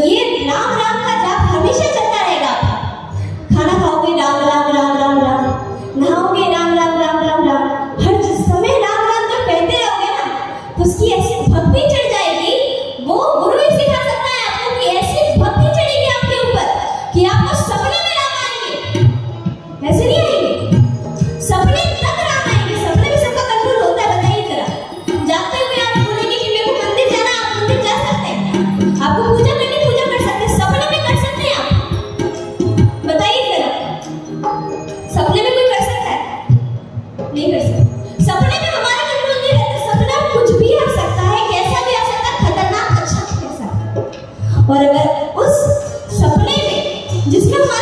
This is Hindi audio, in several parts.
ये राम राम का जाप हमेशा चलता रहेगा। खाना खाओगे राम राम राम राम राम, नहाओगे राम राम राम राम राम, हर समय राम राम जब कहते रहोगे ना तो उसकी ऐसी भक्ति चढ़ जाएगी। वो गुरु ही सिखा सकता है आपको कि ऐसी भक्ति चढ़ेगी आपके ऊपर कि आपको सपने में राम आएंगे। ऐसे नहीं आएंगे, सपने तक राम आएंगे। सपने में सबका कंट्रोल होता है, बताइए जरा। जागते हुए आप बोलेंगे कि मेरे को मंदिर जाना, आप मंदिर जा सकते हैं, आपको पूजा करनी पूजा कर सकते हैं, सपने में कर सकते हैं आप, बताइए जरा। सपने में कोई कर सकता है? नहीं कर सकता। सपने में हमारा कंट्रोल नहीं रहता। सपना कुछ भी आ सकता है, कैसा भी आ सकता है, खतरनाक अच्छा कैसा। और अगर उस सपने में जिसमें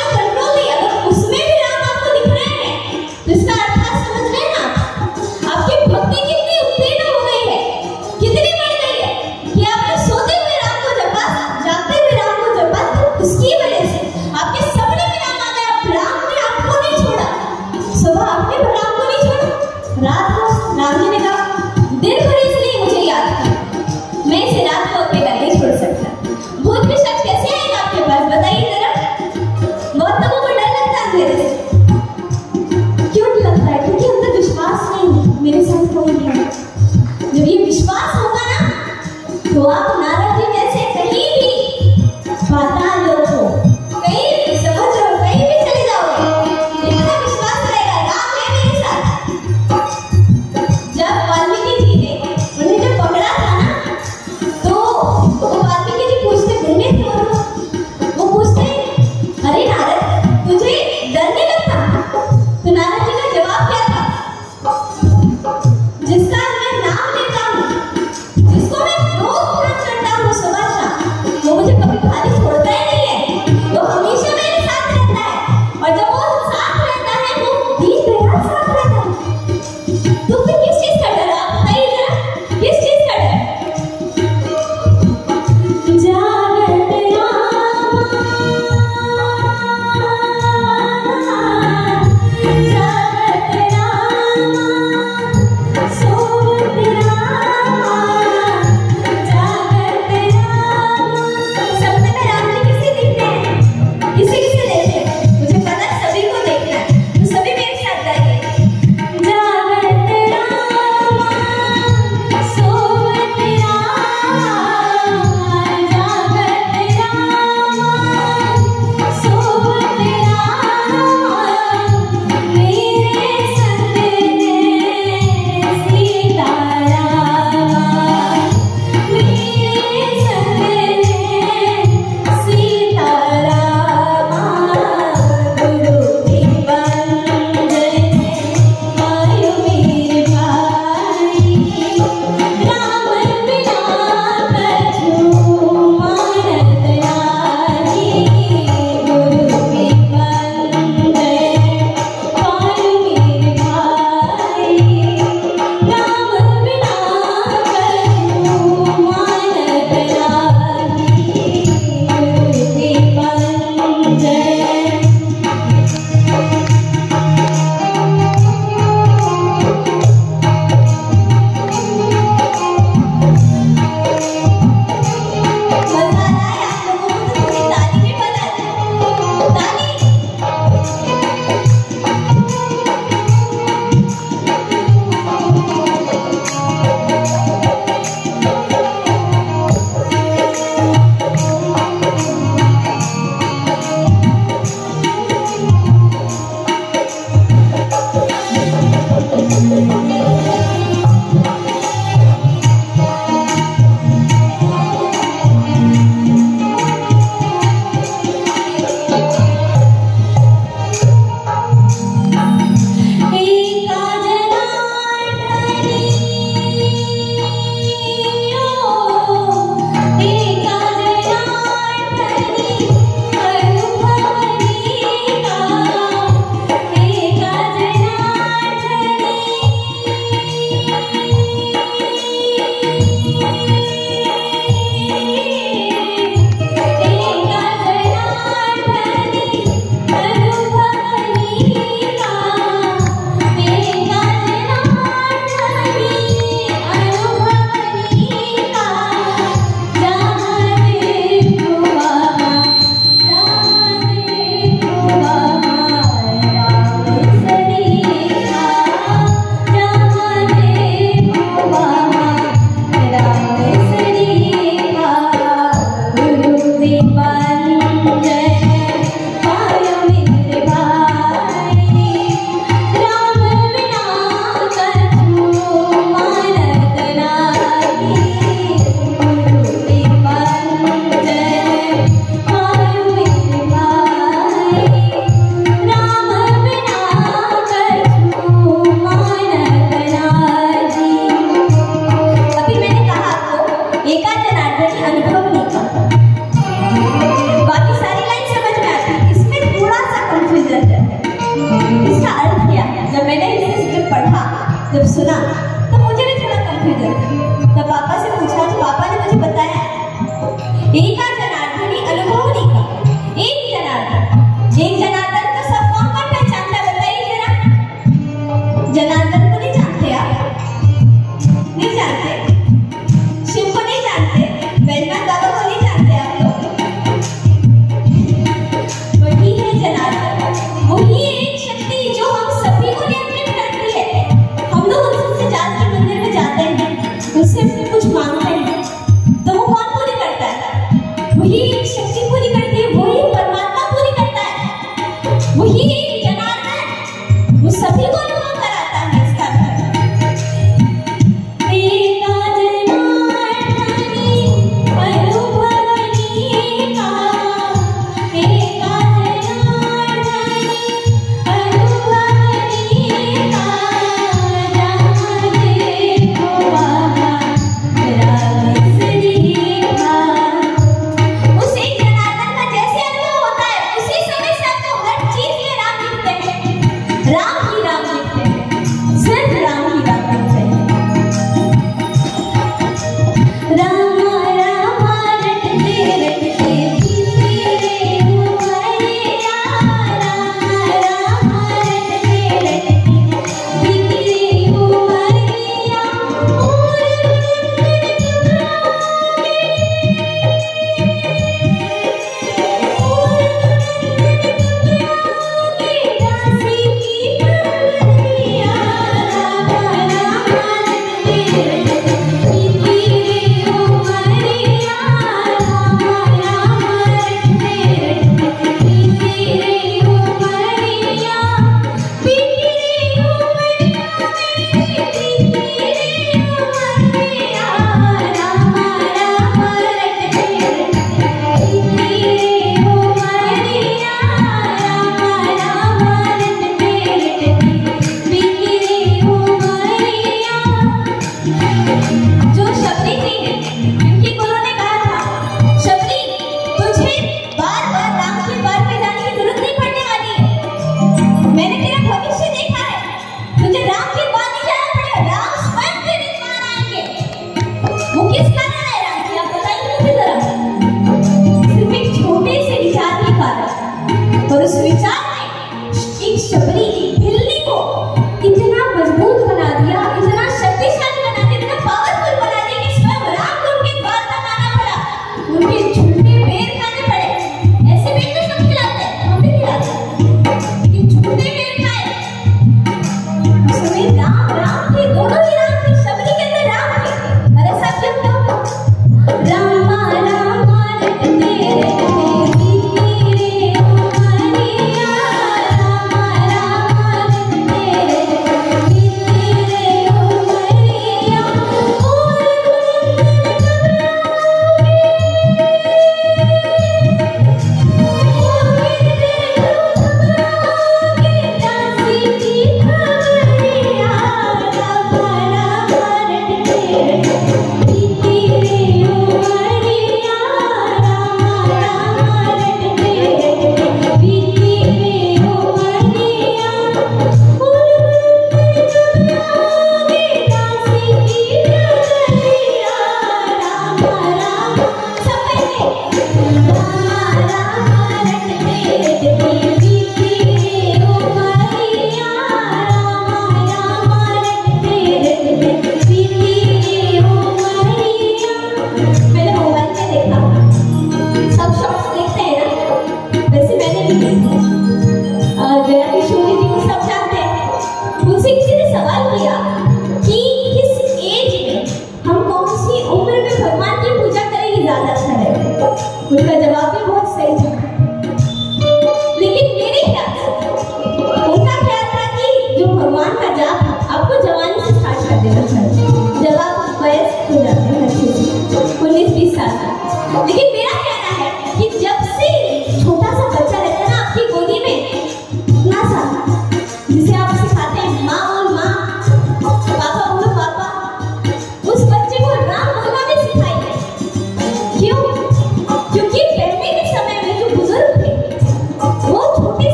एका जनार्दन अनुभव नहीं का बाकी सारी लाइन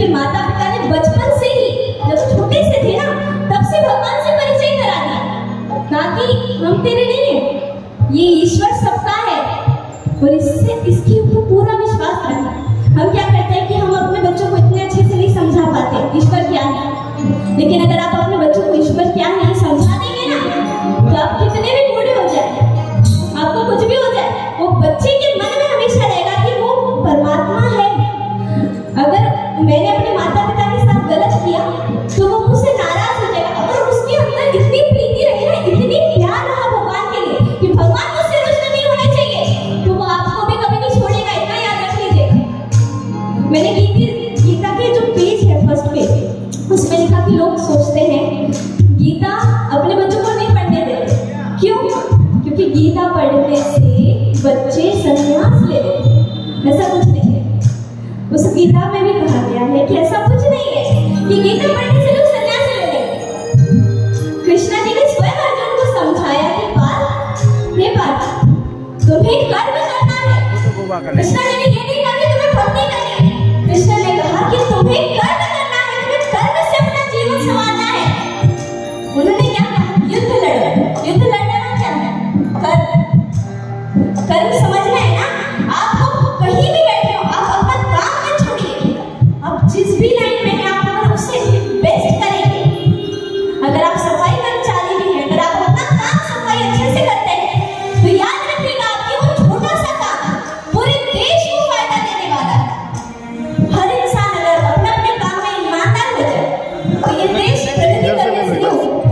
माता पिता ने बचपन से ही, जब छोटे से थे ना, तब से भगवान से परिचय करा दिया, ना कि हम तेरे नहीं है, ये ईश्वर सबका है और इसके ऊपर पूरा विश्वास रखना। हम क्या करते हैं कि हम अपने बच्चों को इतने अच्छे से नहीं समझा पाते ईश्वर क्या है, लेकिन अगर आप अपने बच्चों को ईश्वर क्या है समझा देंगे ना, तो आप कितने भी बूढ़े हो जाए, आपको कुछ भी हो जाए, वो बच्चे के मन में हमेशा रहेगा कि वो परमात्मा है। अगर मैंने अपने माता पिता के साथ गलत किया तो वो मुझसे नाराज हो जाएगा, और उसके अंदर इतनी प्रीति रही ना, इतनी प्यार रहा भगवान के लिए कि भगवान मुझसे रुष्ट नहीं होने चाहिए, तो वो आपको भी कभी नहीं छोड़ेगा, इतना याद रख लीजिएगा। मैंने गीता के जो पेज है, फर्स्ट पेज, उसमें लिखा कि लोग सोचते हैं गीता अपने बच्चों को नहीं पढ़ने देते, क्यों? क्योंकि गीता पढ़ने से बच्चे संन्यास ले लेते। ऐसा कुछ नहीं है, उस गीता में भी कहा गया है कि ऐसा कुछ नहीं है कि गीता पढ़ने से लोग संन्यास ले लेंगे। कृष्णा जी ने स्वयं अर्जुन को समझाया कि पार्थ, तुम्हें कर्म करना है। कृष्णा जी ने ये नहीं कहा कि तुम्हें भक्ति करनी है, कृष्णा ने कहा कि तुम्हें कर्म करना है, तुम्हें कर्म से अपना जीवन संवारना है। उन्होंने क्या कहा? युद्ध लड़ो। युद्ध लड़ना क्या है? कर्म समझना है ना। आपको कहीं भी बैठे हो, आप अपना काम मत छोड़िए, आप जिस भी लाइन में हैं आप उससे बेस्ट करेंगे। अगर आप सफाई कर्मचारी भी हैं, अगर आप अपना काम सफाई अच्छे से करते हैं, तो याद रखिएगा कि वो छोटा सा काम पूरे देश को फायदा देने वाला है। हर इंसान अगर अपने अपने काम में ईमानदार हो जाए तो ये देश प्रगति करने से नहीं होगा।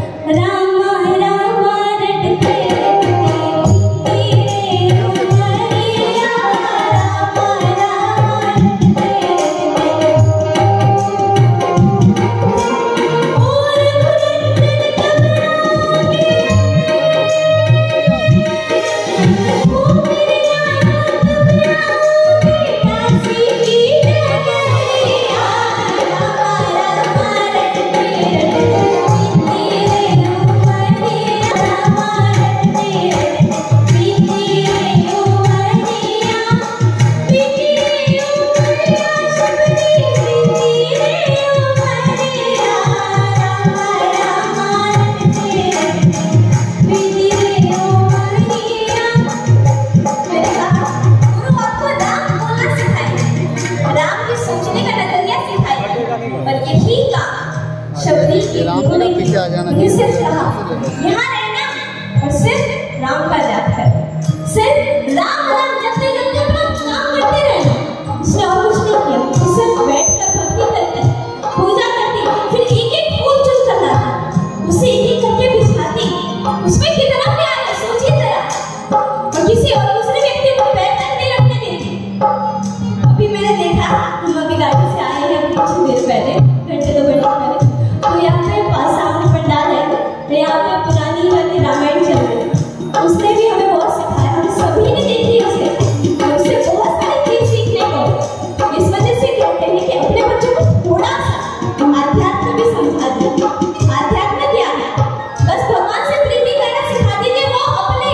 यहाँ रहना और सिर्फ राम का जाप करना, सिर्फ राम राम जपते जपते अपना काम करते रहना। उसने और कुछ नहीं किया, वो सिर्फ बैठकर भक्ति करती, पूजा करती, फिर एक एक फूल चुन कर लाती, उसे एक एक करके बिछाती। उसमें कितना प्यार है सोचिए जरा, और किसी और दूसरे व्यक्ति को पैर तक नहीं लगने देती। अभी मैंने देखा, हम अभी गाड़ी से आए हैं कुछ देर पहले, घंटे 2 घंटे पहले, तो यहाँ पे पास सामने पंडाल है, यहाँ पे पुरानी वाली रामायण चल रही है। उसने भी हमें बहुत सिखाया, हम सभी ने देखी उसे, उससे बहुत सारी चीज सीखने को। इस वजह से कहते हैं कि अपने बच्चों को थोड़ा सा आध्यात्म भी समझा दीजिए। आध्यात्म क्या है? बस भगवान से प्रीति करना सिखा दीजिए, वो अपने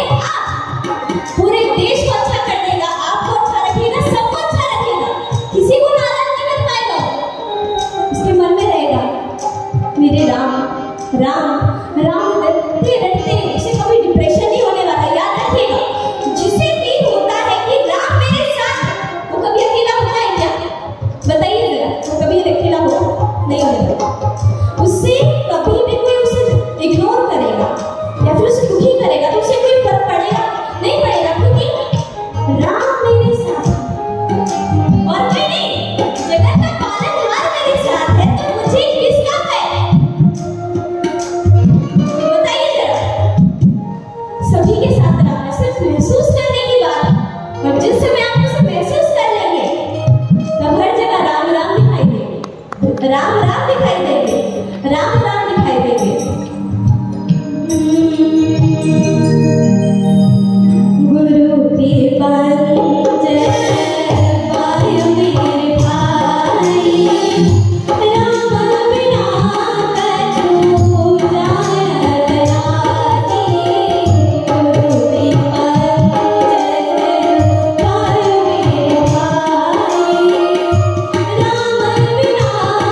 आप पूरे देश को अच्छा कर देगा, आपको अच्छा रखेगा, सबको अच्छा रखेगा, किसी को नाराज नहीं कर पाएगा। उसके मन में रहेगा मेरे राम राम राम रटते रटते उसे कभी डिप्रेशन नहीं होने वाला। याद रखिएगा, जिसे फील होता है कि राम मेरे साथ, वो कभी अकेला होता है क्या? बताइए जरा, वो कभी अकेला होगा नहीं होगा। उससे कभी भी कोई उसे इग्नोर करेगा या फिर उसे दुखी करेगा तो उसे कोई फर्क पड़ेगा नहीं पड़ेगा, क्योंकि राम मेरे साथ और मैंने जगत का पालनहार मेरे साथ है, तो मुझे किसका है? सभी के साथ रहना, सिर्फ महसूस करने की बात, और जिस समय आप उसे महसूस कर लेंगे तब हर जगह राम राम दिखाई देंगे, राम राम दिखाई देंगे, राम राम दिखाई देंगे। गुरु के पंच वायु मेरे भाई, राम बिना कछु जाय राती। राम बिना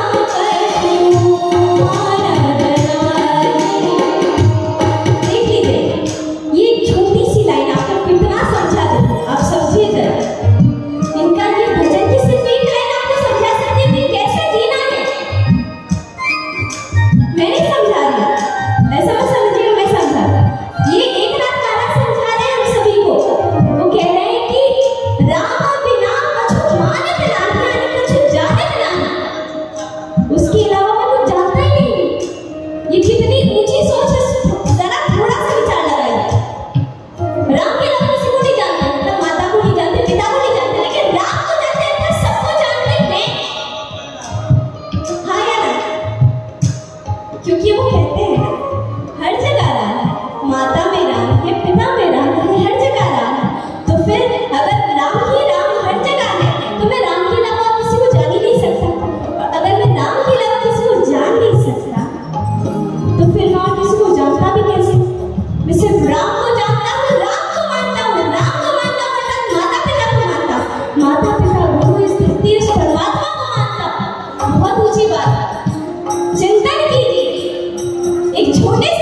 क्योंकि वो कहते हैं हर जगह राम है, माता में राम है, पिता में राम है, हर जगह राम है। तो फिर अगर राम ही राम हर जगह है तो मैं राम के अलावा किसी को जान ही नहीं सकता, और अगर मैं राम के अलावा किसी को जान नहीं सकता तो फिर मैं और किसी को जानता भी कैसे? मैं सिर्फ राम को जानता हूँ, राम को मानता हूँ, राम को मानता हूँ, अर्थात माता पिता को मानता हूँ, माता पिता गुरु इस धरती इस परमात्मा को मानता हूँ। बहुत ऊंची बात, चिंतन कीजिए। एक छोटे